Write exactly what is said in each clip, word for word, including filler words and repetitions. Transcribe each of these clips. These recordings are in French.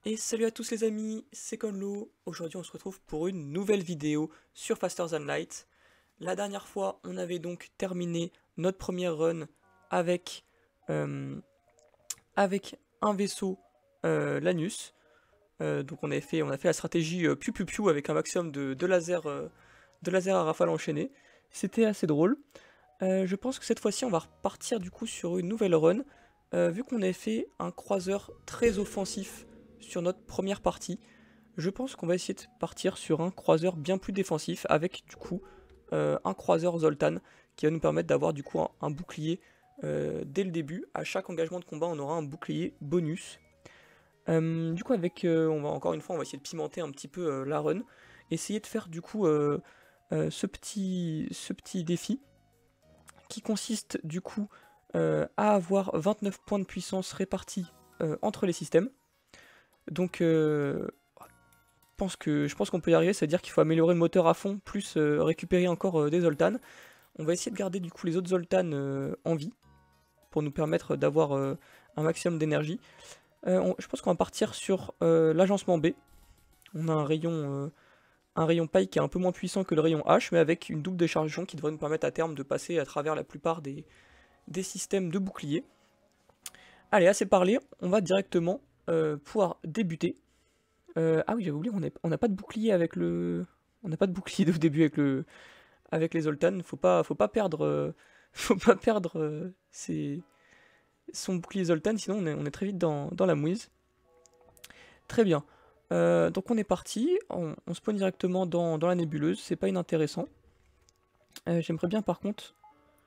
Et salut à tous les amis, c'est Conlo. Aujourd'hui on se retrouve pour une nouvelle vidéo sur Faster Than Light. La dernière fois on avait donc terminé notre première run avec, euh, avec un vaisseau euh, Lanus. Euh, donc on, avait fait, on a fait la stratégie euh, piu piu piu avec un maximum de, de lasers euh, de laser à rafale enchaînée. C'était assez drôle. Euh, je pense que cette fois-ci on va repartir du coup sur une nouvelle run. Euh, vu qu'on avait fait un croiseur très offensif sur notre première partie, je pense qu'on va essayer de partir sur un croiseur bien plus défensif avec du coup euh, un croiseur Zoltan qui va nous permettre d'avoir du coup un, un bouclier euh, dès le début. À chaque engagement de combat on aura un bouclier bonus. Euh, du coup avec, euh, on va encore une fois on va essayer de pimenter un petit peu euh, la run, essayer de faire du coup euh, euh, ce, petit, ce petit défi qui consiste du coup euh, à avoir vingt-neuf points de puissance répartis euh, entre les systèmes. Donc euh, pense que, je pense qu'on peut y arriver, c'est-à-dire qu'il faut améliorer le moteur à fond, plus euh, récupérer encore euh, des Zoltan. On va essayer de garder du coup les autres Zoltan euh, en vie, pour nous permettre d'avoir euh, un maximum d'énergie. Euh, je pense qu'on va partir sur euh, l'agencement B. On a un rayon, euh, un rayon paille qui est un peu moins puissant que le rayon H, mais avec une double déchargetion qui devrait nous permettre à terme de passer à travers la plupart des, des systèmes de boucliers. Allez, assez parlé, on va directement euh, pouvoir débuter. Euh, ah oui, j'avais oublié, on n'a pas de bouclier avec le... On n'a pas de bouclier au début avec, le, avec les Zoltan. Faut pas, faut pas perdre, euh, faut pas perdre euh, ses, son bouclier Zoltan, sinon on est, on est très vite dans, dans la mouise. Très bien. Euh, donc on est parti, on, on spawn directement dans, dans la nébuleuse, c'est pas inintéressant. Euh, J'aimerais bien par contre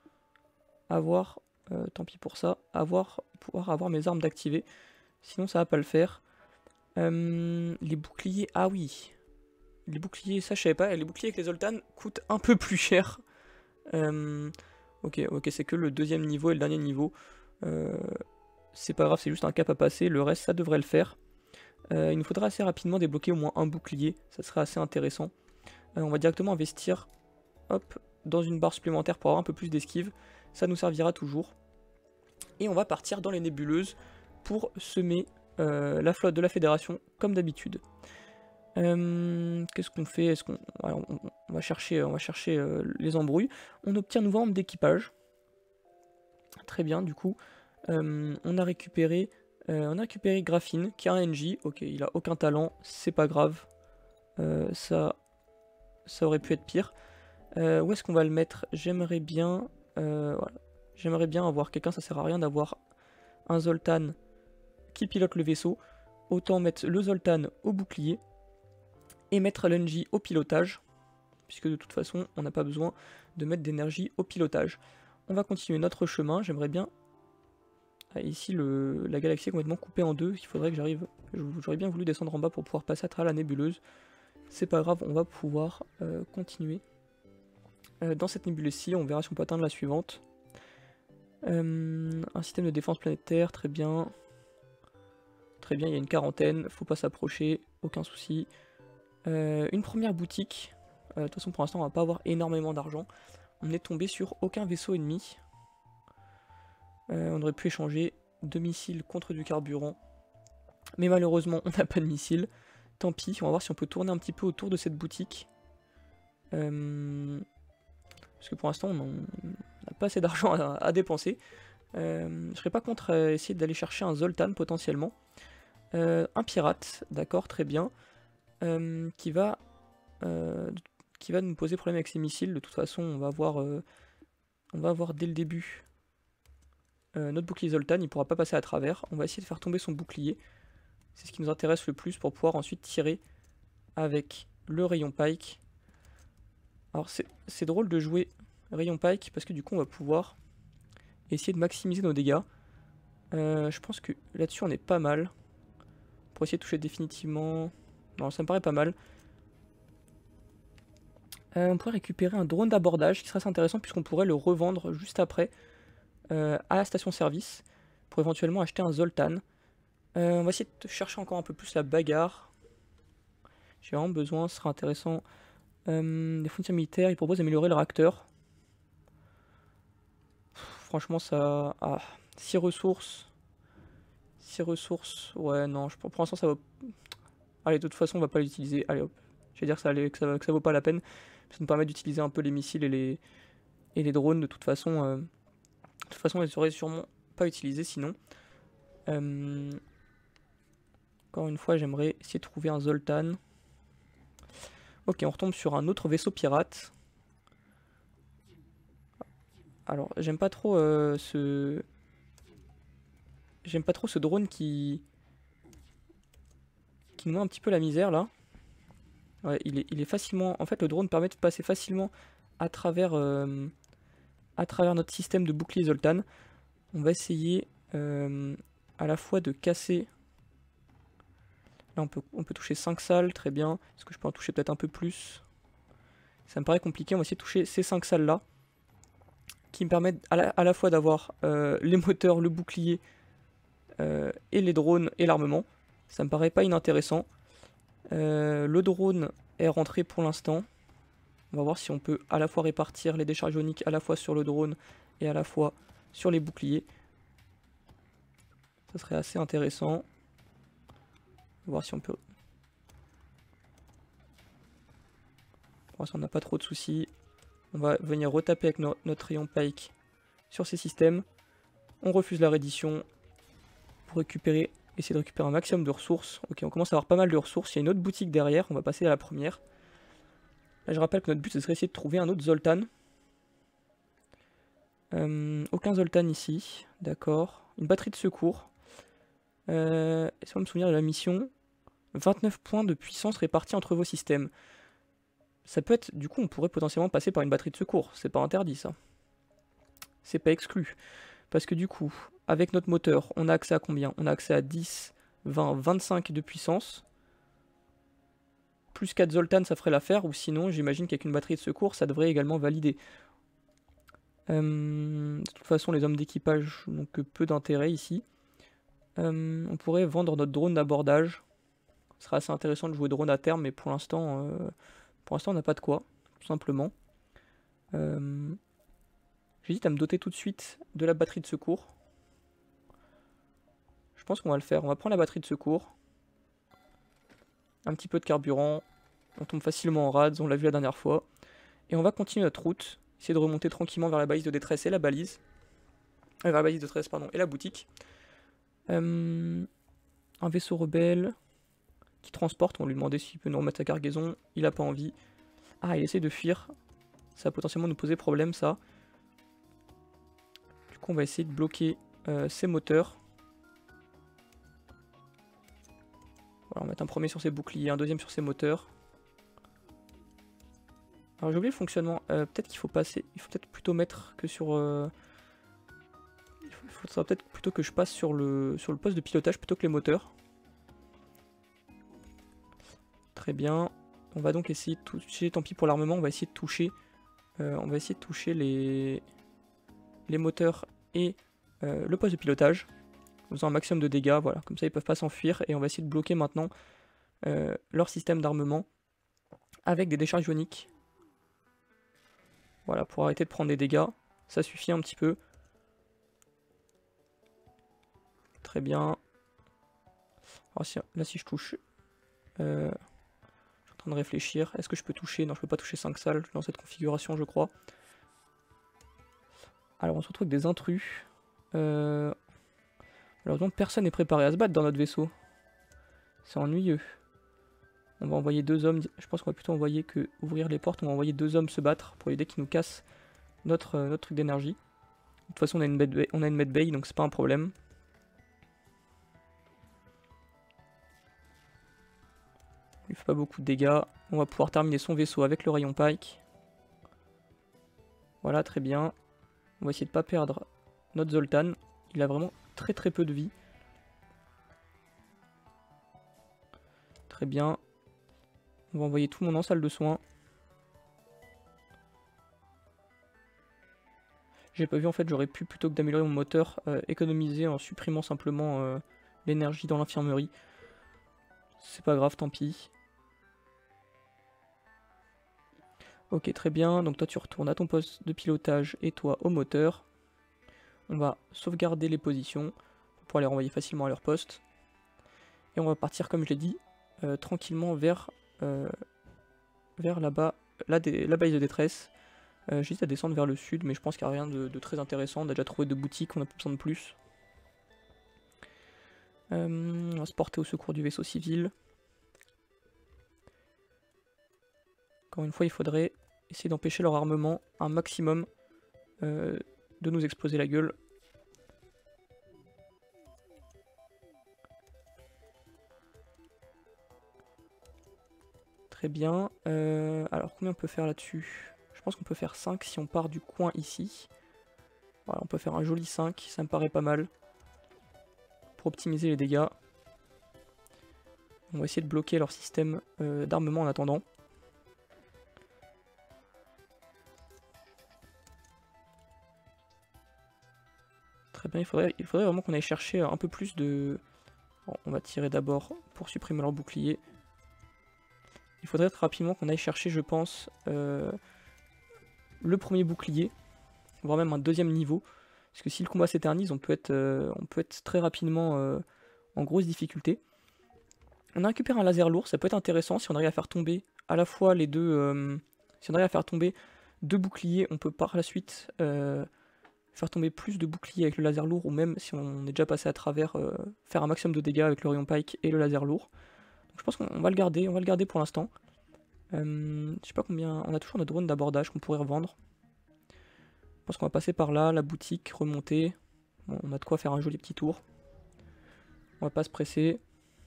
avoir, euh, tant pis pour ça, avoir, pouvoir avoir mes armes d'activer. Sinon ça va pas le faire. Euh, les boucliers, ah oui. Les boucliers, ça je savais pas, les boucliers avec les Zoltan coûtent un peu plus cher. Euh, ok, ok, c'est que le deuxième niveau et le dernier niveau. Euh, c'est pas grave, c'est juste un cap à passer, le reste ça devrait le faire. Euh, il nous faudra assez rapidement débloquer au moins un bouclier, ça serait assez intéressant. Euh, on va directement investir, hop, dans une barre supplémentaire pour avoir un peu plus d'esquive, ça nous servira toujours. Et on va partir dans les nébuleuses pour semer euh, la flotte de la fédération comme d'habitude. Euh, Qu'est-ce qu'on fait? Est-ce qu'on on, on va chercher, on va chercher euh, les embrouilles. On obtient nouveau membre d'équipage. Très bien, du coup, euh, on a récupéré, euh, on a récupéré Graphine, qui a un N J. Ok, il a aucun talent, c'est pas grave. Euh, ça, ça aurait pu être pire. Euh, où est-ce qu'on va le mettre? J'aimerais bien, euh, voilà. J'aimerais bien avoir quelqu'un. Ça sert à rien d'avoir un Zoltan qui pilote le vaisseau. Autant mettre le Zoltan au bouclier et mettre l'N J au pilotage, puisque de toute façon on n'a pas besoin de mettre d'énergie au pilotage. On va continuer notre chemin, j'aimerais bien... Ah, ici le... la galaxie est complètement coupée en deux, il faudrait que j'arrive... J'aurais bien voulu descendre en bas pour pouvoir passer à travers la nébuleuse. C'est pas grave, on va pouvoir euh, continuer. Euh, dans cette nébuleuse-ci, on verra si on peut atteindre la suivante. Euh, un système de défense planétaire, très bien. Très bien, il y a une quarantaine, faut pas s'approcher, aucun souci. Euh, une première boutique. Euh, de toute façon, pour l'instant, on va pas avoir énormément d'argent. On est tombé sur aucun vaisseau ennemi. Euh, on aurait pu échanger deux missiles contre du carburant. Mais malheureusement, on n'a pas de missiles. Tant pis, on va voir si on peut tourner un petit peu autour de cette boutique. Euh, parce que pour l'instant, on n'a pas assez d'argent à, à dépenser. Euh, je serais pas contre euh, essayer d'aller chercher un Zoltan potentiellement. Euh, un pirate, d'accord, très bien. Euh, qui va euh, qui va nous poser problème avec ses missiles. De toute façon, on va voir euh, on va avoir dès le début euh, notre bouclier Zoltan, il pourra pas passer à travers. On va essayer de faire tomber son bouclier. C'est ce qui nous intéresse le plus pour pouvoir ensuite tirer avec le rayon Pike. Alors c'est drôle de jouer rayon Pike parce que du coup on va pouvoir essayer de maximiser nos dégâts. Euh, je pense que là-dessus on est pas mal. Pour essayer de toucher définitivement... Non, ça me paraît pas mal. Euh, on pourrait récupérer un drone d'abordage qui serait assez intéressant puisqu'on pourrait le revendre juste après euh, à la station service pour éventuellement acheter un Zoltan. Euh, on va essayer de chercher encore un peu plus la bagarre. J'ai vraiment besoin, ce serait intéressant. Euh, les fournisseurs militaires, ils proposent d'améliorer le réacteur. Pff, franchement, ça... Ah, six ressources. six ressources. Ouais, non, je, pour l'instant, ça va... Allez, de toute façon, on va pas l'utiliser. Allez, hop. Je vais dire que ça, allait, que, ça, que ça vaut pas la peine. Ça nous permet d'utiliser un peu les missiles et les, et les drones. De toute façon, euh... de toute façon, ils seraient sûrement pas utilisés sinon. Euh... Encore une fois, j'aimerais essayer de trouver un Zoltan. Ok, on retombe sur un autre vaisseau pirate. Alors, j'aime pas trop euh, ce... J'aime pas trop ce drone qui... qui nous met un petit peu la misère, là. Ouais, il est, il est facilement... En fait, le drone permet de passer facilement à travers, euh, à travers notre système de bouclier Zoltan. On va essayer euh, à la fois de casser... Là, on peut, on peut toucher cinq salles, très bien. Est-ce que je peux en toucher peut-être un peu plus? Ça me paraît compliqué, on va essayer de toucher ces cinq salles-là. Qui me permettent à la, à la fois d'avoir euh, les moteurs, le bouclier, euh, et les drones et l'armement. Ça me paraît pas inintéressant. Euh, le drone est rentré pour l'instant. On va voir si on peut à la fois répartir les décharges ioniques à la fois sur le drone et à la fois sur les boucliers. Ça serait assez intéressant. On va voir si on peut... Pour l'instant, on n'a pas trop de soucis. On va venir retaper avec no notre rayon Pike sur ces systèmes. On refuse la reddition pour récupérer, essayer de récupérer un maximum de ressources. Ok, on commence à avoir pas mal de ressources. Il y a une autre boutique derrière, on va passer à la première. Là, je rappelle que notre but, ce serait essayer de trouver un autre Zoltan. Euh, aucun Zoltan ici, d'accord. Une batterie de secours. Euh, Laissez-moi me souvenir de la mission. vingt-neuf points de puissance répartis entre vos systèmes. Ça peut être, du coup, on pourrait potentiellement passer par une batterie de secours. C'est pas interdit, ça. C'est pas exclu. Parce que du coup, avec notre moteur, on a accès à combien? On a accès à dix, vingt, vingt-cinq de puissance. Plus quatre Zoltan, ça ferait l'affaire. Ou sinon, j'imagine qu'avec une batterie de secours, ça devrait également valider. Euh, de toute façon, les hommes d'équipage n'ont que peu d'intérêt ici. Euh, on pourrait vendre notre drone d'abordage. Ce serait assez intéressant de jouer drone à terme, mais pour l'instant, euh, pour l'instant, on n'a pas de quoi, tout simplement. Euh, J'hésite à me doter tout de suite de la batterie de secours. Je pense qu'on va le faire. On va prendre la batterie de secours. Un petit peu de carburant. On tombe facilement en rades, on l'a vu la dernière fois. Et on va continuer notre route. Essayer de remonter tranquillement vers la balise de détresse et la balise. Euh, vers la balise de détresse, pardon, et la boutique. Euh, un vaisseau rebelle qui transporte. On va lui demander s'il peut nous remettre sa cargaison. Il n'a pas envie. Ah, il essaie de fuir. Ça va potentiellement nous poser problème, ça. Du coup, on va essayer de bloquer euh, ses moteurs. Voilà, on va mettre un premier sur ses boucliers, un deuxième sur ses moteurs. Alors j'ai oublié le fonctionnement. Euh, peut-être qu'il faut passer. Il faut peut-être plutôt mettre que sur. Euh, il faut, il faudra peut-être plutôt que je passe sur le sur le poste de pilotage plutôt que les moteurs. Très bien. On va donc essayer de toucher. Tant pis pour l'armement. On va essayer de toucher. Euh, on va essayer de toucher les les moteurs et euh, le poste de pilotage. En faisant un maximum de dégâts. Voilà. Comme ça ils peuvent pas s'enfuir. Et on va essayer de bloquer maintenant euh, leur système d'armement avec des décharges ioniques. Voilà, pour arrêter de prendre des dégâts. Ça suffit un petit peu. Très bien. Alors si, là, si je touche... Euh, je suis en train de réfléchir. Est-ce que je peux toucher? Non, je peux pas toucher cinq salles dans cette configuration, je crois. Alors, on se retrouve avec des intrus. Euh, malheureusement, personne n'est préparé à se battre dans notre vaisseau. C'est ennuyeux. On va envoyer deux hommes. Je pense qu'on va plutôt envoyer que ouvrir les portes. On va envoyer deux hommes se battre pour éviter qu'ils nous cassent notre, euh, notre truc d'énergie. De toute façon, on a une medbay, on a une medbay, donc c'est pas un problème. Il fait pas beaucoup de dégâts. On va pouvoir terminer son vaisseau avec le rayon Pike. Voilà, très bien. On va essayer de pas perdre notre Zoltan. Il a vraiment très très peu de vie. Très bien. On va envoyer tout le monde en salle de soins. J'ai pas vu, en fait, j'aurais pu, plutôt que d'améliorer mon moteur, euh, économiser en supprimant simplement euh, l'énergie dans l'infirmerie. C'est pas grave, tant pis. Ok, très bien. Donc toi, tu retournes à ton poste de pilotage et toi au moteur. On va sauvegarder les positions pour pour les renvoyer facilement à leur poste. Et on va partir, comme je l'ai dit, euh, tranquillement vers, euh, vers là-bas, la, la base de détresse. Euh, J'hésite à descendre vers le sud, mais je pense qu'il n'y a rien de, de très intéressant. On a déjà trouvé deux boutiques, on n'a pas besoin de plus. Euh, on va se porter au secours du vaisseau civil. Encore une fois, il faudrait essayer d'empêcher leur armement un maximum euh, de nous exploser la gueule. Très bien. Euh, alors, combien on peut faire là-dessus? Je pense qu'on peut faire cinq si on part du coin ici. Voilà, on peut faire un joli cinq, ça me paraît pas mal. Pour optimiser les dégâts. On va essayer de bloquer leur système euh, d'armement en attendant. Très bien, il faudrait, il faudrait vraiment qu'on aille chercher un peu plus de... Bon, on va tirer d'abord pour supprimer leur bouclier. Il faudrait rapidement qu'on aille chercher, je pense, euh, le premier bouclier, voire même un deuxième niveau. Parce que si le combat s'éternise, on, peut être, euh, on peut être très rapidement euh, en grosse difficulté. On a récupéré un laser lourd, ça peut être intéressant si on arrive à faire tomber à la fois les deux... Euh, si on arrive à faire tomber deux boucliers, on peut par la suite euh, faire tomber plus de boucliers avec le laser lourd, ou même si on est déjà passé à travers, euh, faire un maximum de dégâts avec le rayon pike et le laser lourd. Donc je pense qu'on va le garder, on va le garder pour l'instant. Euh, je sais pas combien... On a toujours notre drone d'abordage qu'on pourrait revendre. Je pense qu'on va passer par là, la boutique, remonter. Bon, on a de quoi faire un joli petit tour. On va pas se presser.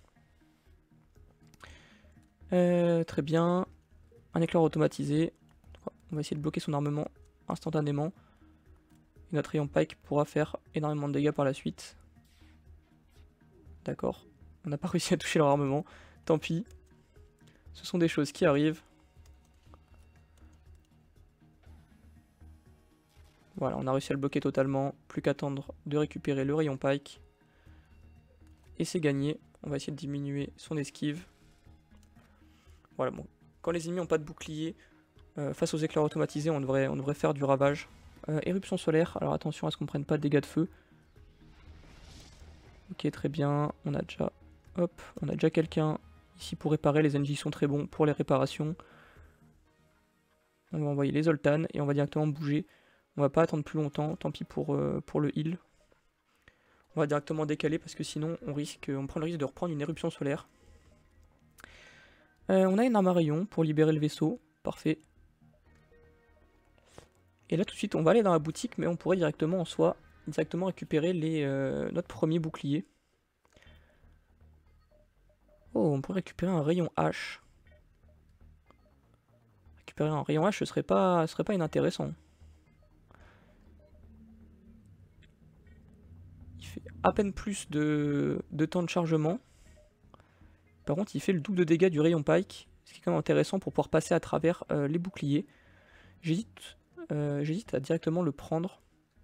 Euh, très bien. Un éclair automatisé. On va essayer de bloquer son armement instantanément. Et notre rayon pike pourra faire énormément de dégâts par la suite. D'accord. On n'a pas réussi à toucher leur armement. Tant pis. Ce sont des choses qui arrivent. Voilà, on a réussi à le bloquer totalement. Plus qu'à attendre de récupérer le rayon pike. Et c'est gagné. On va essayer de diminuer son esquive. Voilà, bon. Quand les ennemis n'ont pas de bouclier, euh, face aux éclairs automatisés, on devrait, on devrait faire du ravage. Euh, éruption solaire, alors attention à ce qu'on ne prenne pas de dégâts de feu. Ok, très bien. On a déjà, hop, on a déjà quelqu'un ici pour réparer. Les N J sont très bons pour les réparations. On va envoyer les Zoltan et on va directement bouger. On va pas attendre plus longtemps, tant pis pour, euh, pour le heal. On va directement décaler parce que sinon on risque, on prend le risque de reprendre une éruption solaire. Euh, on a une arme à rayon pour libérer le vaisseau, parfait. Et là tout de suite on va aller dans la boutique, mais on pourrait directement en soi directement récupérer les, euh, notre premier bouclier. Oh, on pourrait récupérer un rayon H. Récupérer un rayon H, ce serait pas, ce serait pas inintéressant. Il fait à peine plus de, de temps de chargement. Par contre, il fait le double de dégâts du rayon pike, ce qui est quand même intéressant pour pouvoir passer à travers euh, les boucliers. J'hésite euh, j'hésite à directement le prendre.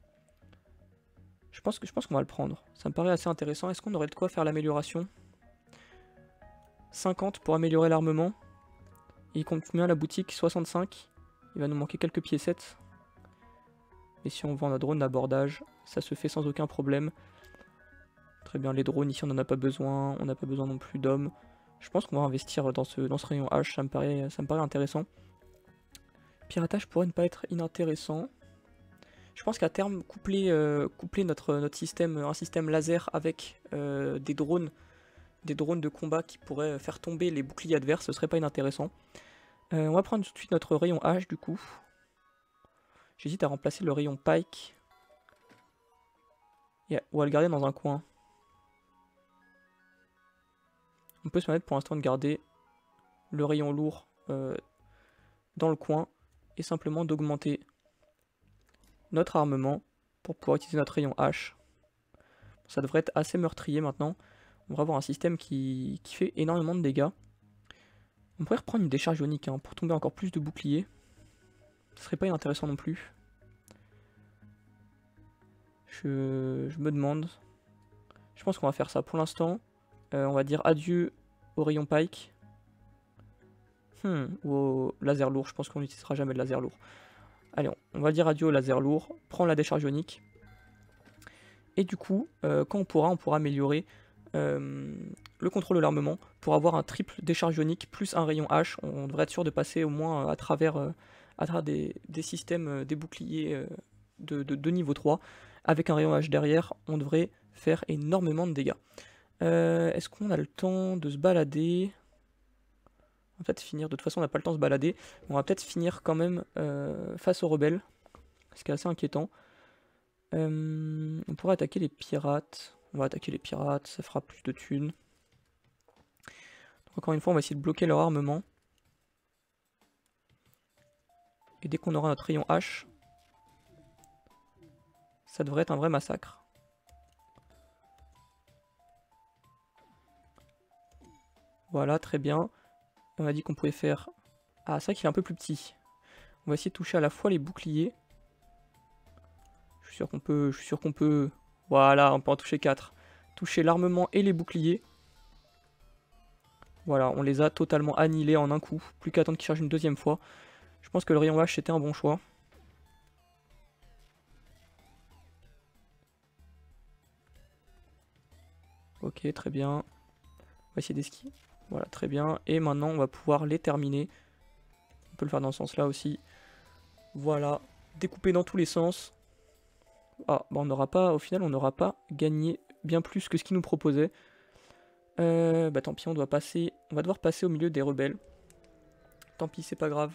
Je pense que je pense qu'on va le prendre. Ça me paraît assez intéressant. Est-ce qu'on aurait de quoi faire l'amélioration? cinquante pour améliorer l'armement. Il compte combien la boutique? soixante-cinq. Il va nous manquer quelques piécettes. Et si on vend un drone d'abordage, ça se fait sans aucun problème. Très bien, les drones ici on n'en a pas besoin. On n'a pas besoin non plus d'hommes. Je pense qu'on va investir dans ce, dans ce rayon H, ça me paraît, ça me paraît intéressant. Piratage pourrait ne pas être inintéressant. Je pense qu'à terme, coupler, euh, coupler notre, notre système, un système laser avec euh, des drones, des drones de combat qui pourraient faire tomber les boucliers adverses, ce serait pas inintéressant. Euh, on va prendre tout de suite notre rayon H du coup. J'hésite à remplacer le rayon pike. Yeah, ou à le garder dans un coin. On peut se permettre pour l'instant de garder le rayon lourd euh, dans le coin et simplement d'augmenter notre armement pour pouvoir utiliser notre rayon H. Ça devrait être assez meurtrier maintenant. On va avoir un système qui, qui fait énormément de dégâts. On pourrait reprendre une décharge ionique hein, pour tomber encore plus de boucliers. Ce serait pas inintéressant non plus. Je, je me demande. Je pense qu'on va faire ça pour l'instant. Euh, on va dire adieu au rayon pike. Hmm, ou au laser lourd. Je pense qu'on n'utilisera jamais le laser lourd. Allez, on, on va dire adieu au laser lourd. Prends la décharge ionique. Et du coup, euh, quand on pourra, on pourra améliorer euh, le contrôle de l'armement pour avoir un triple décharge ionique plus un rayon H. On devrait être sûr de passer au moins à travers, euh, à travers des, des systèmes, euh, des boucliers euh, de, de, de niveau trois. Avec un rayon H derrière, on devrait faire énormément de dégâts. Euh, Est-ce qu'on a le temps de se balader? On va peut-être finir, de toute façon on n'a pas le temps de se balader. On va peut-être finir quand même euh, face aux rebelles, ce qui est assez inquiétant. Euh, on pourrait attaquer les pirates. On va attaquer les pirates, ça fera plus de thunes. Donc encore une fois, on va essayer de bloquer leur armement. Et dès qu'on aura notre rayon H, ça devrait être un vrai massacre. Voilà, très bien. On a dit qu'on pouvait faire... Ah, c'est vrai qu'il est un peu plus petit. On va essayer de toucher à la fois les boucliers. Je suis sûr qu'on peut... Je suis sûr qu'on peut... Voilà, on peut en toucher quatre. Toucher l'armement et les boucliers. Voilà, on les a totalement annihilés en un coup. Plus qu'à attendre qu'ils chargent une deuxième fois. Je pense que le rayon H était un bon choix. Ok, très bien. On va essayer d'esquiver. Voilà, très bien. Et maintenant, on va pouvoir les terminer. On peut le faire dans ce sens-là aussi. Voilà, découper dans tous les sens. Ah, bah on n'aura pas, au final, on n'aura pas gagné bien plus que ce qu'ils nous proposaient. Euh, bah tant pis, on doit passer, on va devoir passer au milieu des rebelles. Tant pis, c'est pas grave.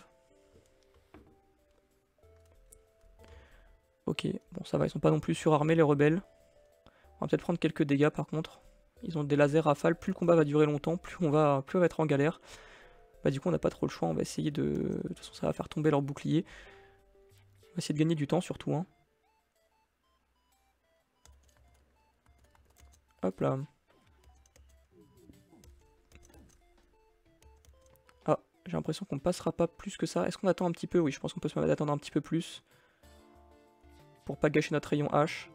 Ok, bon ça va, ils sont pas non plus surarmés les rebelles. On va peut-être prendre quelques dégâts par contre. Ils ont des lasers rafales, plus le combat va durer longtemps, plus on va, plus on va être en galère. Bah du coup on n'a pas trop le choix, on va essayer de... De toute façon ça va faire tomber leur bouclier. On va essayer de gagner du temps surtout. Hein. Hop là. Ah, j'ai l'impression qu'on passera pas plus que ça. Est-ce qu'on attend un petit peu? Oui, je pense qu'on peut se permettre d'attendre un petit peu plus. Pour pas gâcher notre rayon H.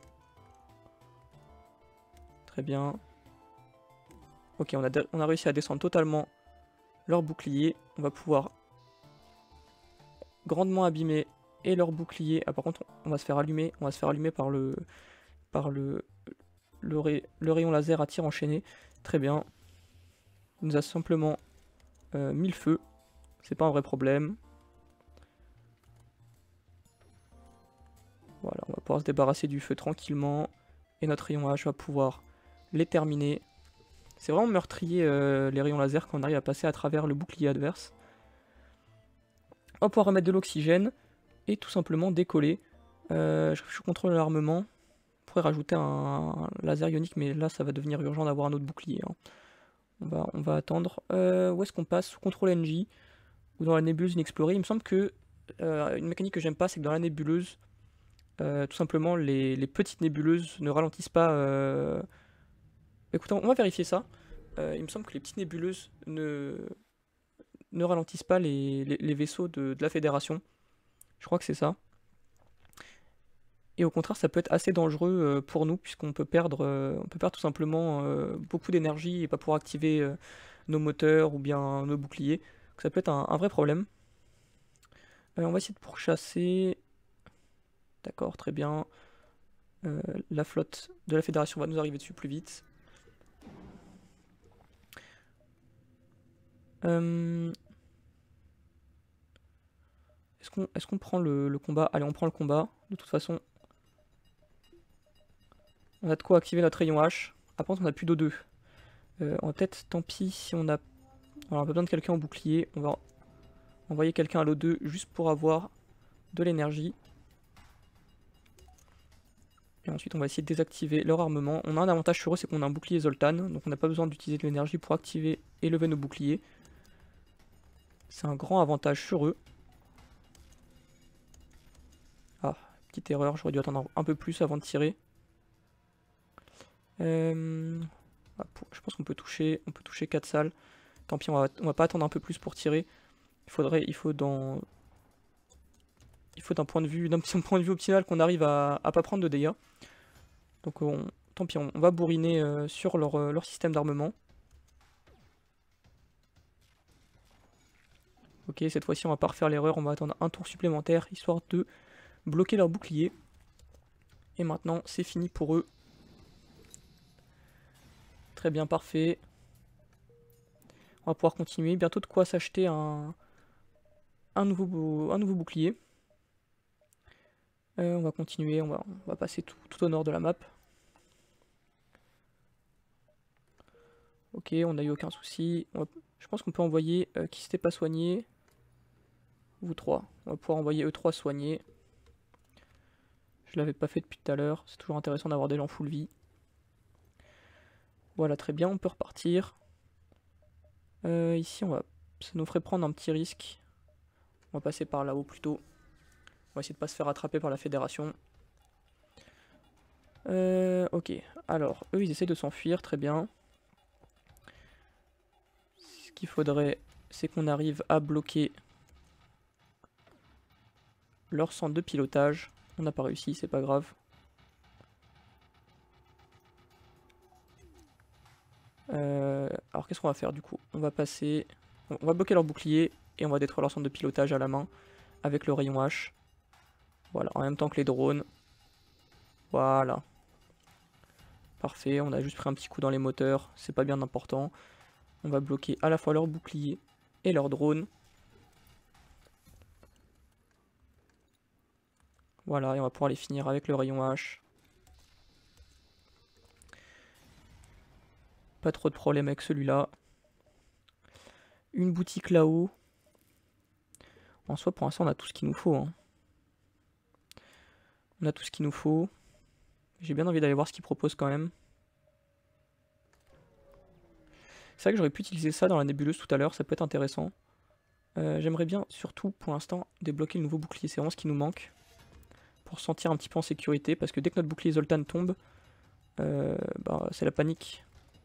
Très bien. Ok, on a, on a réussi à descendre totalement leur bouclier. On va pouvoir grandement abîmer et leur bouclier. Ah par contre, on va se faire allumer. On va se faire allumer par le par le, le, ray, le rayon laser à tir enchaîné. Très bien. Il nous a simplement euh, mis le feu. C'est pas un vrai problème. Voilà, on va pouvoir se débarrasser du feu tranquillement. Et notre rayon H va pouvoir les terminer. C'est vraiment meurtrier euh, les rayons laser quand on arrive à passer à travers le bouclier adverse. On va pouvoir remettre de l'oxygène et tout simplement décoller. Euh, je, je contrôle l'armement. On pourrait rajouter un, un laser ionique, mais là ça va devenir urgent d'avoir un autre bouclier. Hein. On, va, on va attendre. Euh, où est-ce qu'on passe? Sous contrôle N J ou dans la nébuleuse inexplorée. Il me semble que euh, une mécanique que j'aime pas, c'est que dans la nébuleuse, euh, tout simplement les, les petites nébuleuses ne ralentissent pas. Euh... Écoutez, on va vérifier ça. Euh, il me semble que les petites nébuleuses ne, ne ralentissent pas les, les, les vaisseaux de, de la Fédération. Je crois que c'est ça. Et au contraire, ça peut être assez dangereux euh, pour nous, puisqu'on peut perdre, euh, on peut perdre tout simplement euh, beaucoup d'énergie et pas pouvoir activer euh, nos moteurs ou bien nos boucliers. Donc ça peut être un, un vrai problème. Euh, on va essayer de pourchasser. D'accord, très bien. Euh, la flotte de la Fédération va nous arriver dessus plus vite. Euh... Est-ce qu'on est-ce qu'on prend le, le combat? Allez, on prend le combat. De toute façon, on a de quoi activer notre rayon H. Après, on n'a plus d'O deux. Euh, on va peut-être, tant pis, si on a... Alors, on a besoin de quelqu'un au bouclier. On va envoyer quelqu'un à l'O deux juste pour avoir de l'énergie. Et ensuite, on va essayer de désactiver leur armement. On a un avantage sur eux, c'est qu'on a un bouclier Zoltan. Donc, on n'a pas besoin d'utiliser de l'énergie pour activer et lever nos boucliers. C'est un grand avantage sur eux. Ah, petite erreur, j'aurais dû attendre un peu plus avant de tirer. Euh, je pense qu'on peut toucher, on peut toucher quatre salles. Tant pis, on va, on va pas attendre un peu plus pour tirer. Il faudrait, il faut dans, il faut d'un point de vue, d'un petit point de vue optimal qu'on arrive à, à pas prendre de dégâts. Donc on, tant pis, on, on va bourriner euh, sur leur, euh, leur système d'armement. Ok, cette fois-ci on va pas refaire l'erreur, on va attendre un tour supplémentaire histoire de bloquer leur bouclier. Et maintenant c'est fini pour eux. Très bien, parfait. On va pouvoir continuer. Bientôt de quoi s'acheter un, un, nouveau, un nouveau bouclier. Euh, on va continuer, on va, on va passer tout, tout au nord de la map. Ok, on n'a eu aucun souci. Va, je pense qu'on peut envoyer euh, qui s'était pas soigné. Vous trois. On va pouvoir envoyer eux trois soignés. Je l'avais pas fait depuis tout à l'heure. C'est toujours intéressant d'avoir des gens full vie. Voilà, très bien, on peut repartir. Euh, ici, on va, ça nous ferait prendre un petit risque. On va passer par là-haut plutôt. On va essayer de pas se faire attraper par la fédération. Euh, ok, alors, eux, ils essayent de s'enfuir, très bien. Ce qu'il faudrait, c'est qu'on arrive à bloquer leur centre de pilotage. On n'a pas réussi, c'est pas grave. Euh, alors qu'est-ce qu'on va faire du coup? On va passer... On va bloquer leur bouclier et on va détruire leur centre de pilotage à la main avec le rayon H. Voilà, en même temps que les drones. Voilà. Parfait, on a juste pris un petit coup dans les moteurs, c'est pas bien important. On va bloquer à la fois leur bouclier et leur drone. Voilà, et on va pouvoir les finir avec le rayon H. Pas trop de problème avec celui-là. Une boutique là-haut. En soi, pour l'instant, on a tout ce qu'il nous faut. Hein. On a tout ce qu'il nous faut. J'ai bien envie d'aller voir ce qu'ils proposent quand même. C'est vrai que j'aurais pu utiliser ça dans la nébuleuse tout à l'heure, ça peut être intéressant. Euh, J'aimerais bien, surtout pour l'instant, débloquer le nouveau bouclier. C'est vraiment ce qui nous manque. Pour se sentir un petit peu en sécurité. Parce que dès que notre bouclier Zoltan tombe, euh, bah, c'est la panique.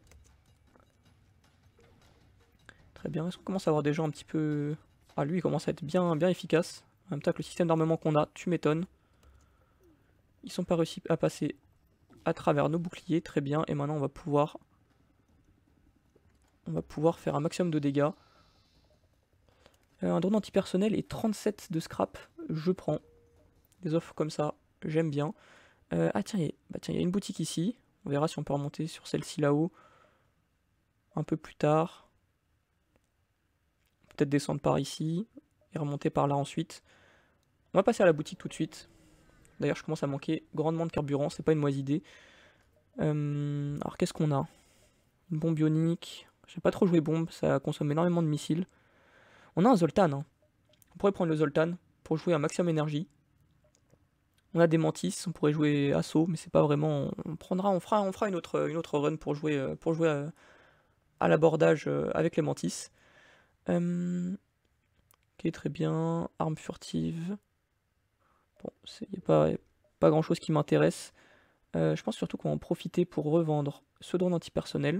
Très bien. Est-ce qu'on commence à avoir des gens un petit peu... Ah, lui, il commence à être bien, bien efficace. En même temps que le système d'armement qu'on a, tu m'étonnes. Ils sont pas réussi à passer à travers nos boucliers. Très bien. Et maintenant, on va pouvoir... On va pouvoir faire un maximum de dégâts. Euh, un drone antipersonnel et trente-sept de scrap. Je prends. Des offres comme ça, j'aime bien. Euh, ah tiens, il y, bah, y a une boutique ici. On verra si on peut remonter sur celle-ci là-haut. Un peu plus tard. Peut-être descendre par ici. Et remonter par là ensuite. On va passer à la boutique tout de suite. D'ailleurs, je commence à manquer grandement de carburant. C'est pas une mauvaise idée. Euh, alors, qu'est-ce qu'on a? Une bombe bionique. J'ai pas trop joué bombe. Ça consomme énormément de missiles. On a un Zoltan. Hein. On pourrait prendre le Zoltan pour jouer un maximum énergie. On a des mantis, on pourrait jouer assaut, mais c'est pas vraiment. On prendra, on fera, on fera une autre, une autre run pour jouer, pour jouer à, à l'abordage avec les mantis. Euh, ok, très bien. Arme furtive. Bon, il n'y a pas, pas grand chose qui m'intéresse. Euh, je pense surtout qu'on va en profiter pour revendre ce drone antipersonnel.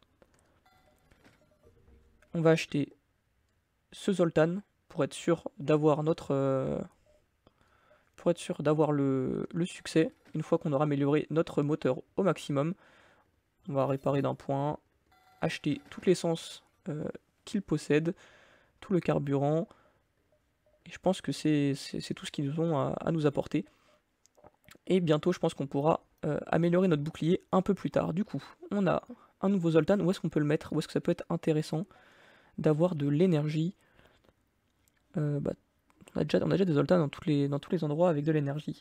On va acheter ce Zoltan pour être sûr d'avoir notre. Euh, pour être sûr d'avoir le, le succès, une fois qu'on aura amélioré notre moteur au maximum. On va réparer d'un point, acheter toute l'essence euh, qu'il possède, tout le carburant, et je pense que c'est tout ce qu'ils ont à, à nous apporter. Et bientôt, je pense qu'on pourra euh, améliorer notre bouclier un peu plus tard. Du coup, on a un nouveau Zoltan, où est-ce qu'on peut le mettre? Où est-ce que ça peut être intéressant d'avoir de l'énergie? euh, bah, On a, déjà, on a déjà des Zoltans dans, les, dans tous les endroits avec de l'énergie.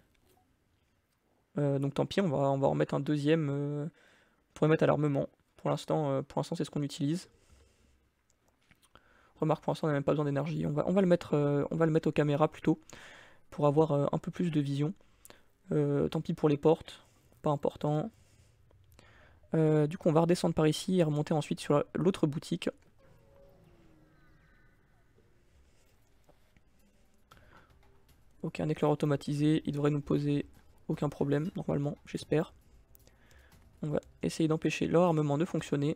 Euh, donc tant pis, on va, on va en mettre un deuxième euh, pour le mettre à l'armement. Pour l'instant, euh, pour l'instant, c'est ce qu'on utilise. Remarque, pour l'instant, on n'a même pas besoin d'énergie. On va, on va le mettre, euh, on va le mettre aux caméras plutôt pour avoir euh, un peu plus de vision. Euh, tant pis pour les portes, pas important. Euh, du coup, on va redescendre par ici et remonter ensuite sur l'autre boutique. Ok, un éclair automatisé, il devrait nous poser aucun problème, normalement, j'espère. On va essayer d'empêcher leur armement de fonctionner.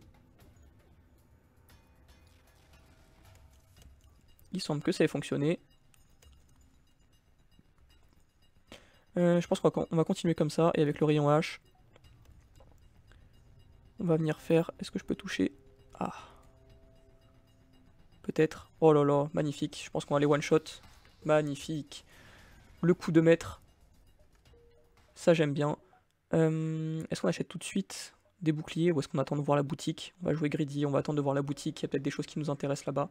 Il semble que ça ait fonctionné. Euh, je pense qu'on va, va continuer comme ça, et avec le rayon H, on va venir faire... Est-ce que je peux toucher? Ah. Peut-être. Oh là là, magnifique. Je pense qu'on va aller one-shot. Magnifique. Le coup de maître. Ça, j'aime bien. Euh, Est-ce qu'on achète tout de suite des boucliers ou est-ce qu'on attend de voir la boutique? On va jouer greedy, on va attendre de voir la boutique, il y a peut-être des choses qui nous intéressent là-bas.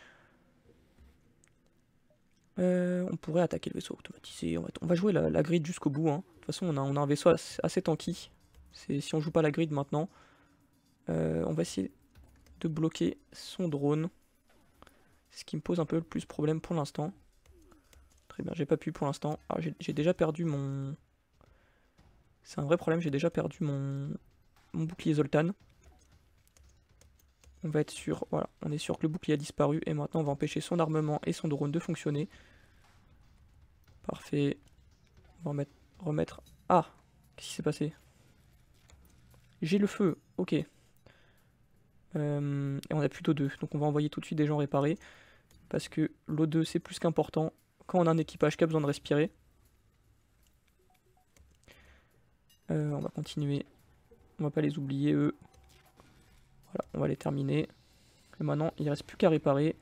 Euh, on pourrait attaquer le vaisseau automatisé, on va, on va jouer la, la grid jusqu'au bout. Hein. De toute façon, on a, on a un vaisseau assez, assez tanky. Si on joue pas la grid maintenant, euh, on va essayer de bloquer son drone. C'est ce qui me pose un peu le plus problème pour l'instant. Très bien, j'ai pas pu pour l'instant. Ah, j'ai déjà perdu mon... C'est un vrai problème, j'ai déjà perdu mon... mon bouclier Zoltan. On va être sûr, voilà, on est sûr que le bouclier a disparu et maintenant on va empêcher son armement et son drone de fonctionner. Parfait. On va remettre... remettre... Ah, qu'est-ce qui s'est passé? J'ai le feu, ok. Euh, et on a plus d'O deux, donc on va envoyer tout de suite des gens réparer. Parce que l'O deux c'est plus qu'important quand on a un équipage qui a besoin de respirer. Euh, on va continuer. On va pas les oublier eux. Voilà, on va les terminer. Et maintenant il ne reste plus qu'à réparer.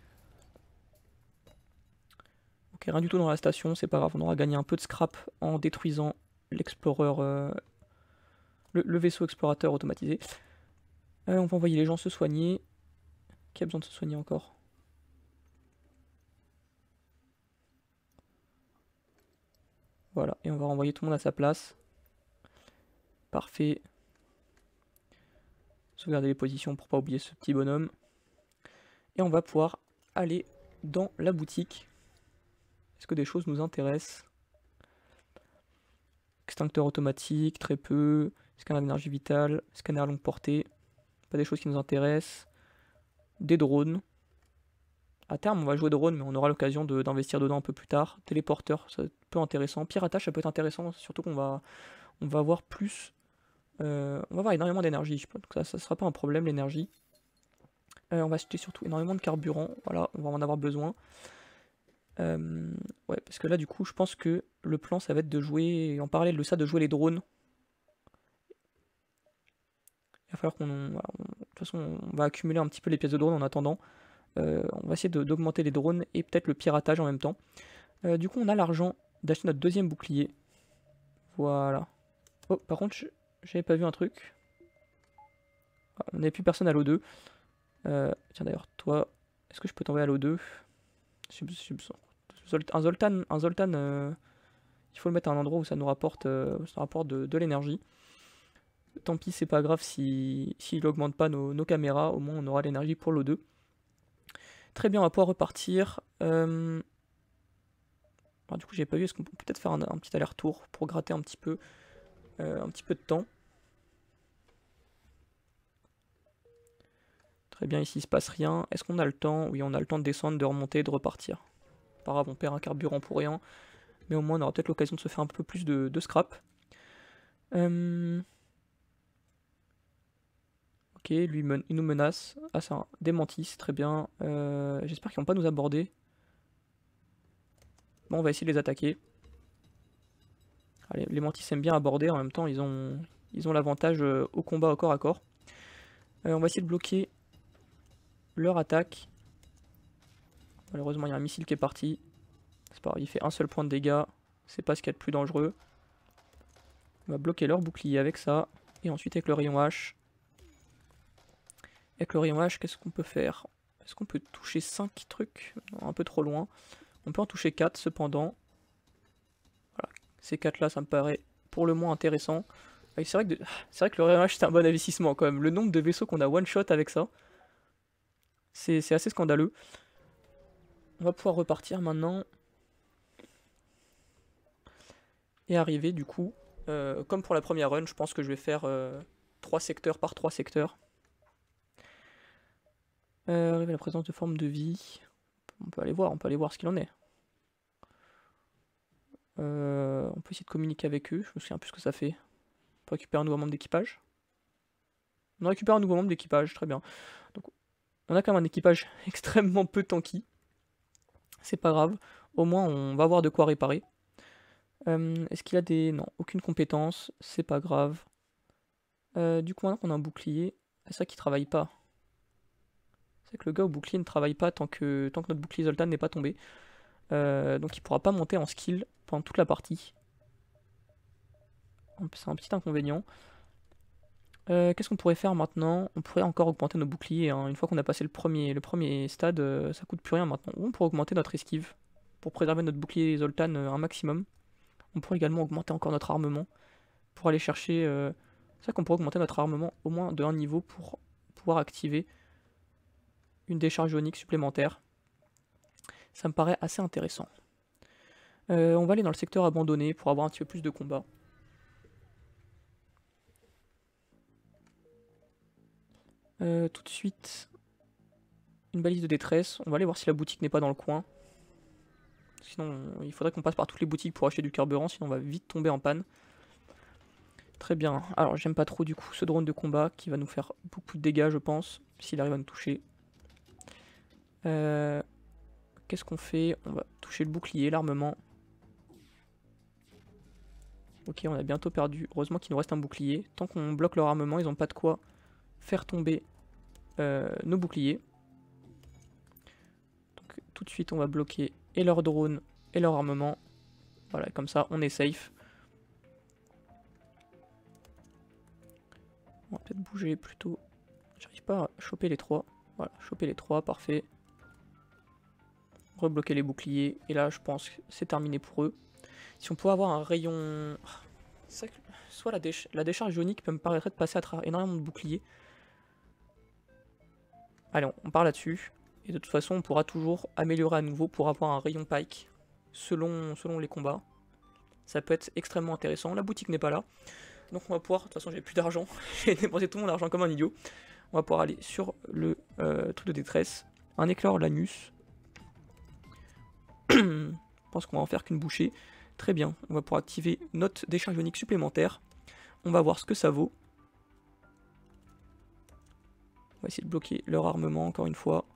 Ok, rien du tout dans la station, c'est pas grave, on aura gagné un peu de scrap en détruisant l'explorer, euh, le, le vaisseau explorateur automatisé. Euh, on va envoyer les gens se soigner. Qui a besoin de se soigner encore? Voilà, et on va renvoyer tout le monde à sa place. Parfait. Sauvegarder les positions pour pas oublier ce petit bonhomme. Et on va pouvoir aller dans la boutique. Est-ce que des choses nous intéressent? Extincteur automatique, très peu. Scanner d'énergie vitale, scanner à longue portée. Pas des choses qui nous intéressent. Des drones. À terme, on va jouer drone, mais on aura l'occasion d'investir dedans un peu plus tard. Téléporteur, ça peut être intéressant. Piratage, ça peut être intéressant, surtout qu'on va, on va avoir plus... Euh, on va avoir énormément d'énergie, je pense. Donc ça ne sera pas un problème, l'énergie. Euh, on va acheter surtout énormément de carburant. Voilà, on va en avoir besoin. Euh, ouais, parce que là, du coup, je pense que le plan, ça va être de jouer, en parallèle de ça, de jouer les drones. Il va falloir qu'on... Voilà, on, de toute façon, on va accumuler un petit peu les pièces de drone en attendant. Euh, on va essayer d'augmenter les drones et peut-être le piratage en même temps. Euh, du coup, on a l'argent d'acheter notre deuxième bouclier. Voilà. Oh, par contre, j'avais pas vu un truc. Ah, on n'avait plus personne à l'O deux. Euh, tiens, d'ailleurs, toi, est-ce que je peux t'envoyer à l'O deux? Un Zoltan, un Zoltan euh, il faut le mettre à un endroit où ça nous rapporte, euh, ça rapporte de, de l'énergie. Tant pis, c'est pas grave s'il si, si augmente pas nos, nos caméras, au moins on aura l'énergie pour l'O deux. Très bien, on va pouvoir repartir. Euh... Alors, du coup, j'ai pas vu, est-ce qu'on peut peut-être faire un, un petit aller-retour pour gratter un petit peu, euh, un petit peu de temps. Très bien, ici il se passe rien. Est-ce qu'on a le temps? Oui, on a le temps de descendre, de remonter, de repartir. Pas grave, on perd un carburant pour rien. Mais au moins, on aura peut-être l'occasion de se faire un peu plus de, de scrap. Euh... Ok, lui, il nous menace. Ah, c'est un démentis, très bien. Euh, J'espère qu'ils vont pas nous aborder. Bon, on va essayer de les attaquer. Allez, les mantis aiment bien aborder, en même temps, ils ont ils ont l'avantage euh, au combat au corps à corps. Euh, on va essayer de bloquer leur attaque. Malheureusement, il y a un missile qui est parti. C'est pas grave, il fait un seul point de dégâts. C'est pas ce qu'il y a de plus dangereux. On va bloquer leur bouclier avec ça. Et ensuite, avec le rayon H. Avec le rayon H, qu'est-ce qu'on peut faire? Est-ce qu'on peut toucher cinq trucs? Non, un peu trop loin. On peut en toucher quatre cependant. Voilà. Ces quatre là, ça me paraît pour le moins intéressant. C'est vrai, que de... vrai que le rayon H c'est un bon investissement quand même. Le nombre de vaisseaux qu'on a one shot avec ça, c'est assez scandaleux. On va pouvoir repartir maintenant. Et arriver du coup, euh, comme pour la première run, je pense que je vais faire euh, trois secteurs par trois secteurs. Euh, arriver à la présence de formes de vie. On peut aller voir, on peut aller voir ce qu'il en est. Euh, on peut essayer de communiquer avec eux, je me souviens plus ce que ça fait. On peut récupérer un nouveau membre d'équipage. On récupère un nouveau membre d'équipage, très bien. Donc, on a quand même un équipage extrêmement peu tanky. C'est pas grave, au moins on va avoir de quoi réparer. Euh, Est-ce qu'il a des... Non, aucune compétence, c'est pas grave. Euh, du coup, maintenant qu'on a un bouclier, c'est ça qui travaille pas. C'est que le gars au bouclier ne travaille pas tant que, tant que notre bouclier Zoltan n'est pas tombé. Euh, donc il pourra pas monter en skill pendant toute la partie. C'est un petit inconvénient. Euh, Qu'est-ce qu'on pourrait faire maintenant? On pourrait encore augmenter nos boucliers, hein. Une fois qu'on a passé le premier, le premier stade, euh, ça coûte plus rien maintenant. Ou on pourrait augmenter notre esquive pour préserver notre bouclier Zoltan euh, un maximum. On pourrait également augmenter encore notre armement pour aller chercher... Euh... C'est vrai qu'on pourrait augmenter notre armement au moins de un niveau pour pouvoir activer une décharge ionique supplémentaire. Ça me paraît assez intéressant. Euh, on va aller dans le secteur abandonné pour avoir un petit peu plus de combat. Euh, tout de suite, une balise de détresse. On va aller voir si la boutique n'est pas dans le coin. Sinon, il faudrait qu'on passe par toutes les boutiques pour acheter du carburant, sinon on va vite tomber en panne. Très bien. Alors, j'aime pas trop du coup ce drone de combat qui va nous faire beaucoup de dégâts, je pense, s'il arrive à nous toucher. Euh, Qu'est-ce qu'on fait? On va toucher le bouclier, l'armement. Ok, on a bientôt perdu. Heureusement qu'il nous reste un bouclier. Tant qu'on bloque leur armement, ils n'ont pas de quoi faire tomber euh, nos boucliers. Donc tout de suite, on va bloquer et leur drone et leur armement. Voilà, comme ça, on est safe. On va peut-être bouger plutôt. J'arrive pas à choper les trois. Voilà, choper les trois, parfait. Rebloquer les boucliers. Et là, je pense que c'est terminé pour eux. Si on pouvait avoir un rayon... Soit la, déch la décharge ionique peut me permettre de passer à travers énormément de boucliers. Allez, on, on part là-dessus. Et de toute façon, on pourra toujours améliorer à nouveau pour avoir un rayon pike selon, selon les combats. Ça peut être extrêmement intéressant. La boutique n'est pas là. Donc on va pouvoir... De toute façon, j'ai plus d'argent. J'ai dépensé tout mon argent comme un idiot. On va pouvoir aller sur le euh, truc de détresse. Un éclair Lanus. Je pense qu'on va en faire qu'une bouchée. Très bien, on va pouvoir activer notre décharge ionique supplémentaire. On va voir ce que ça vaut. On va essayer de bloquer leur armement encore une fois.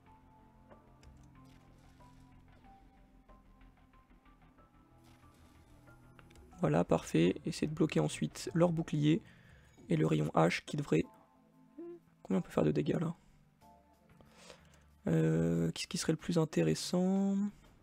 Voilà, parfait. Essayer de bloquer ensuite leur bouclier et le rayon H qui devrait... Combien on peut faire de dégâts là? euh, Qu'est-ce qui serait le plus intéressant?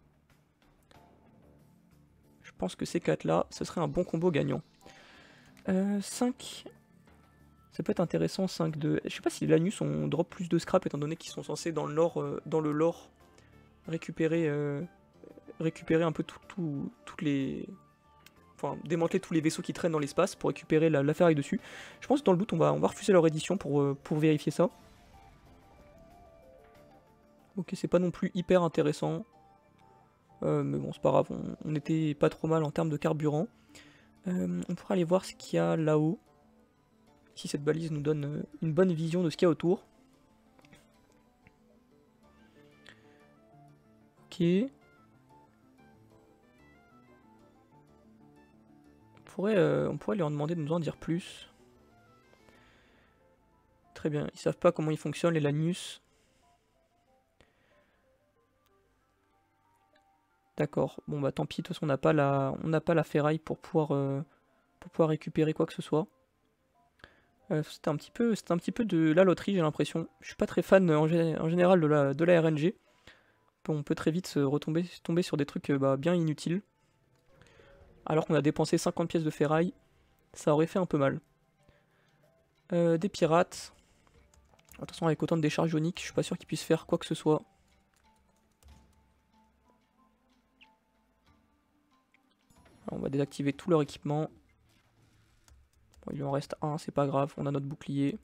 Je pense que ces quatre là, ce serait un bon combo gagnant. Euh, cinq... Ça peut être intéressant, cinq de... Je sais pas si l'anus on drop plus de scrap étant donné qu'ils sont censés dans le lore, euh, dans le lore récupérer, euh, récupérer un peu tout, tout, toutes les... Enfin, démanteler tous les vaisseaux qui traînent dans l'espace pour récupérer la, la ferraille dessus. Je pense que dans le doute, on va, on va refuser leur édition pour, euh, pour vérifier ça. Ok, c'est pas non plus hyper intéressant. Euh, mais bon, c'est pas grave, on, on était pas trop mal en termes de carburant. Euh, on pourra aller voir ce qu'il y a là-haut. Si cette balise nous donne une bonne vision de ce qu'il y a autour. Ok. On pourrait, euh, on pourrait lui en demander de nous en dire plus. Très bien, ils savent pas comment ils fonctionnent les Lanus. D'accord, bon bah tant pis, de toute façon on n'a pas la, on n'a pas la ferraille pour pouvoir, euh, pour pouvoir récupérer quoi que ce soit. Euh, c'était un petit peu, c'était un petit peu de la loterie, j'ai l'impression. Je suis pas très fan en, gé en général de la, de la R N G. On peut très vite se retomber tomber sur des trucs euh, bah, bien inutiles. Alors qu'on a dépensé cinquante pièces de ferraille, ça aurait fait un peu mal. Euh, des pirates. De toute façon, avec autant de décharges ioniques, je suis pas sûr qu'ils puissent faire quoi que ce soit. Alors, on va désactiver tout leur équipement. Bon, il en reste un, c'est pas grave, on a notre bouclier.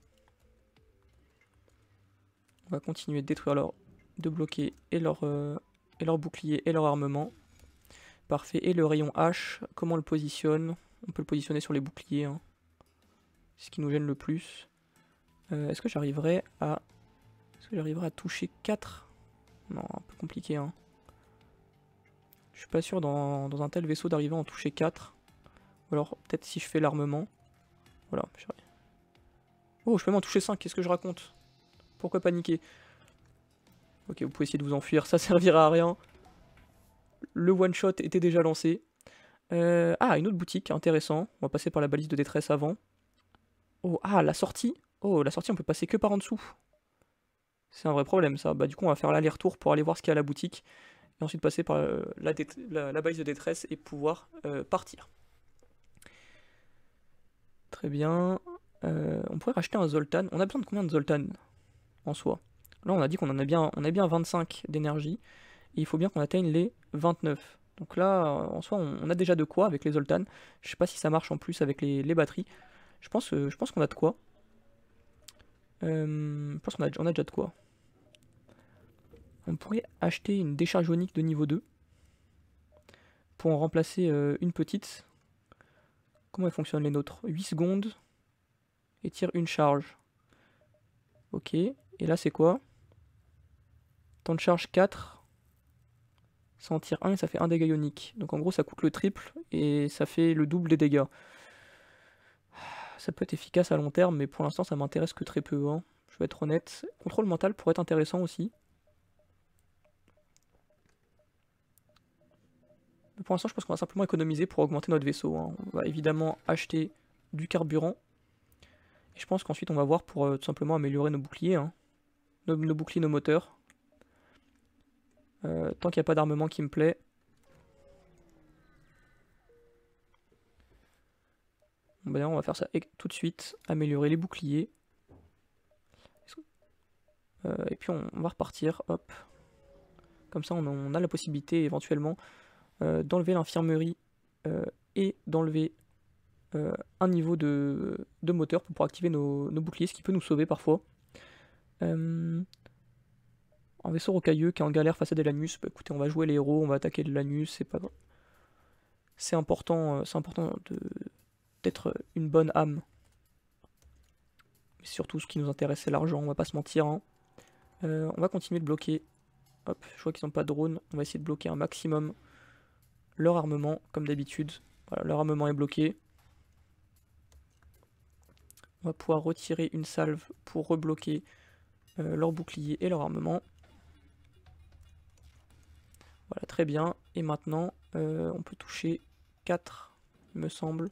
On va continuer de détruire leur... de bloquer et leur, euh, et leur bouclier et leur armement. Parfait, et le rayon H, comment on le positionne? On peut le positionner sur les boucliers, hein. C'est ce qui nous gêne le plus. Euh, Est-ce que j'arriverai à... Est-ce que j'arriverai à toucher quatre? Non, un peu compliqué, hein. Je suis pas sûr dans, dans un tel vaisseau d'arriver à en toucher quatre. Ou alors peut-être si je fais l'armement. Voilà. Oh, je peux m'en toucher cinq, qu'est-ce que je raconte? Pourquoi paniquer? Ok, vous pouvez essayer de vous enfuir, ça servira à rien. Le one-shot était déjà lancé. Euh, ah, une autre boutique, intéressant. On va passer par la balise de détresse avant. Oh, ah, la sortie. Oh, la sortie, on peut passer que par en dessous. C'est un vrai problème, ça. Bah, du coup, on va faire l'aller-retour pour aller voir ce qu'il y a à la boutique. Et ensuite passer par euh, la, la, la balise de détresse et pouvoir euh, partir. Très bien. Euh, on pourrait racheter un Zoltan. On a besoin de combien de Zoltan en soi? Là, on a dit qu'on en a bien, on a bien vingt-cinq d'énergie. Et il faut bien qu'on atteigne les vingt-neuf. Donc là, en soi, on, on a déjà de quoi avec les Zoltan. Je sais pas si ça marche en plus avec les, les batteries. Je pense, euh, je pense qu'on a de quoi. Euh, je pense qu'on a, on a déjà de quoi. On pourrait acheter une décharge ionique de niveau deux. Pour en remplacer euh, une petite. Comment elles fonctionnent les nôtres? huit secondes. Et tire une charge. Ok. Et là, c'est quoi? Temps de charge quatre. Ça en tire un et ça fait un dégât ionique. Donc en gros, ça coûte le triple et ça fait le double des dégâts. Ça peut être efficace à long terme, mais pour l'instant, ça m'intéresse que très peu. Hein. Je vais être honnête. Contrôle mental pourrait être intéressant aussi. Mais pour l'instant, je pense qu'on va simplement économiser pour augmenter notre vaisseau. Hein. On va évidemment acheter du carburant. Et je pense qu'ensuite, on va voir pour euh, tout simplement améliorer nos boucliers. Hein. Nos, nos boucliers, nos moteurs. Euh, tant qu'il n'y a pas d'armement qui me plaît. Bon, ben, on va faire ça tout de suite. Améliorer les boucliers. Euh, et puis on, on va repartir. Hop. Comme ça, on, on a la possibilité éventuellement euh, d'enlever l'infirmerie euh, et d'enlever euh, un niveau de, de moteur pour pouvoir activer nos, nos boucliers, ce qui peut nous sauver parfois. Euh, un vaisseau rocailleux qui est en galère face à des Lanus, bah, écoutez, on va jouer les héros, on va attaquer le Lanus, c'est pas grave. C'est important, euh, c'est important d'être une bonne âme. Mais surtout, ce qui nous intéresse, c'est l'argent, on va pas se mentir. Hein. Euh, on va continuer de bloquer. Hop, je vois qu'ils n'ont pas de drone, on va essayer de bloquer un maximum leur armement, comme d'habitude. Voilà, leur armement est bloqué. On va pouvoir retirer une salve pour rebloquer euh, leur bouclier et leur armement. Voilà, très bien. Et maintenant, euh, on peut toucher quatre, il me semble.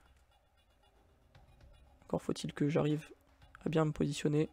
Encore faut-il que j'arrive à bien me positionner.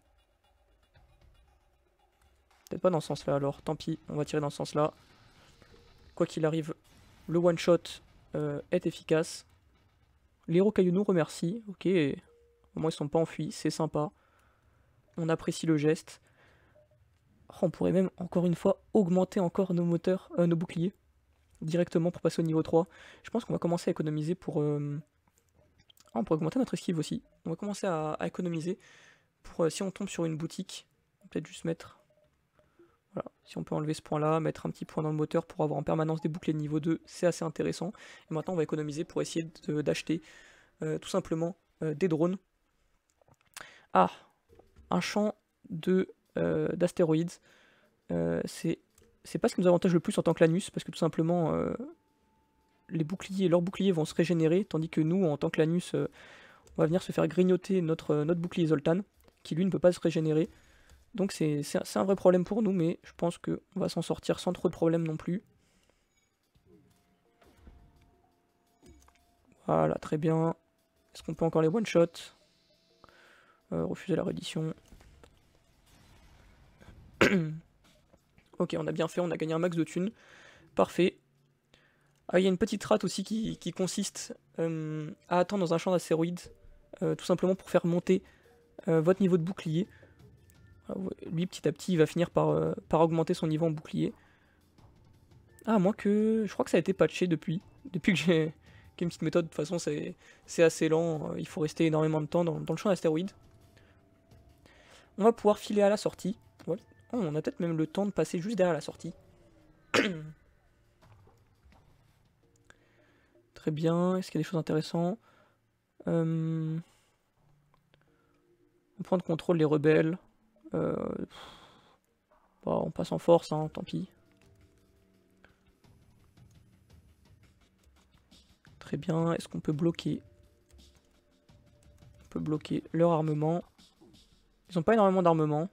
Peut-être pas dans ce sens-là, alors tant pis, on va tirer dans ce sens-là. Quoi qu'il arrive, le one-shot euh, est efficace. Les rocailleux nous remercient, ok. Au moins ils sont pas enfuis, c'est sympa. On apprécie le geste. Oh, on pourrait même, encore une fois, augmenter encore nos moteurs, euh, nos boucliers. Directement pour passer au niveau trois. Je pense qu'on va commencer à économiser pour... Euh... Ah, on pourrait augmenter notre esquive aussi. On va commencer à, à économiser pour euh, si on tombe sur une boutique. Peut-être juste mettre... Voilà, si on peut enlever ce point-là, mettre un petit point dans le moteur pour avoir en permanence des boucliers de niveau deux, c'est assez intéressant. Et maintenant, on va économiser pour essayer d'acheter euh, tout simplement euh, des drones. Ah, un champ de euh, d'astéroïdes. Euh, c'est pas ce qui nous avantage le plus en tant que Lanus, parce que tout simplement, euh, les boucliers, leurs boucliers vont se régénérer, tandis que nous, en tant que Lanus, euh, on va venir se faire grignoter notre, euh, notre bouclier Zoltan, qui lui ne peut pas se régénérer. Donc c'est un vrai problème pour nous, mais je pense qu'on va s'en sortir sans trop de problèmes non plus. Voilà, très bien. Est-ce qu'on peut encore les one-shot? euh, Refuser la reddition. Ok, on a bien fait, on a gagné un max de thunes. Parfait. Ah, il y a une petite rate aussi qui, qui consiste euh, à attendre dans un champ d'astéroïdes, euh, tout simplement pour faire monter euh, votre niveau de bouclier. Lui, petit à petit, il va finir par, euh, par augmenter son niveau en bouclier. Ah, moi que... Je crois que ça a été patché depuis. Depuis que j'ai une petite méthode. De toute façon, c'est assez lent. Il faut rester énormément de temps dans, dans le champ d'astéroïdes. On va pouvoir filer à la sortie. Ouais. Oh, on a peut-être même le temps de passer juste derrière la sortie. Très bien. Est-ce qu'il y a des choses intéressantes? euh... On prend de contrôle les rebelles. Euh... Bon, on passe en force, hein, tant pis. Très bien. Est-ce qu'on peut bloquer? On peut bloquer leur armement. Ils n'ont pas énormément d'armement.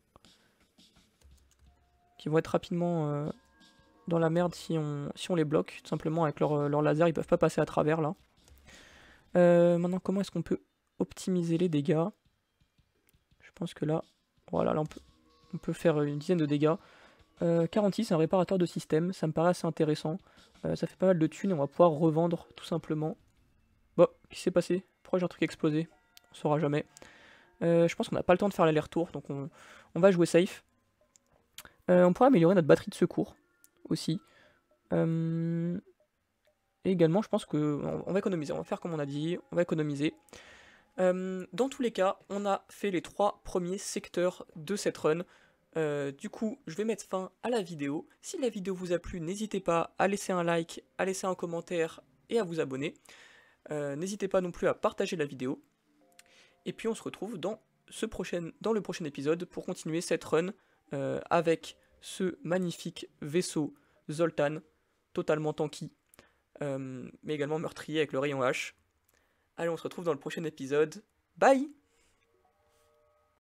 Qui vont être rapidement euh, dans la merde si on, si on les bloque. Tout simplement avec leur, leur laser, ils peuvent pas passer à travers là. Euh, maintenant, comment est-ce qu'on peut optimiser les dégâts? Je pense que là, voilà, là on peut, on peut faire une dizaine de dégâts. Euh, quarante-six, un réparateur de système, ça me paraît assez intéressant. Euh, ça fait pas mal de thunes et on va pouvoir revendre tout simplement. Bon, qu'est-ce qui s'est passé? Pourquoi j'ai un truc explosé? on saura jamais. Euh, je pense qu'on n'a pas le temps de faire l'aller-retour, donc on, on va jouer safe. Euh, on pourra améliorer notre batterie de secours aussi. Euh, et également, je pense qu'on on va économiser, on va faire comme on a dit, on va économiser. Euh, dans tous les cas, on a fait les trois premiers secteurs de cette run. Euh, du coup, je vais mettre fin à la vidéo. Si la vidéo vous a plu, n'hésitez pas à laisser un like, à laisser un commentaire et à vous abonner. Euh, n'hésitez pas non plus à partager la vidéo. Et puis on se retrouve dans, ce prochain, dans le prochain épisode pour continuer cette run euh, avec ce magnifique vaisseau Zoltan, totalement tanky, euh, mais également meurtrier avec le rayon H. Allez, on se retrouve dans le prochain épisode. Bye!